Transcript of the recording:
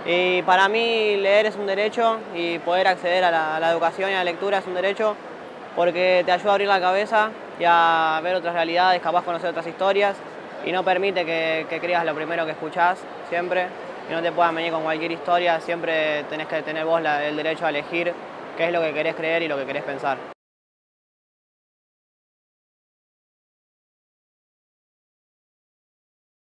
Y para mí leer es un derecho y poder acceder a la educación y a la lectura es un derecho porque te ayuda a abrir la cabeza y a ver otras realidades, capaz conocer otras historias y no permite que creas lo primero que escuchás siempre y no te puedan venir con cualquier historia, siempre tenés que tener vos el derecho a elegir qué es lo que querés creer y lo que querés pensar.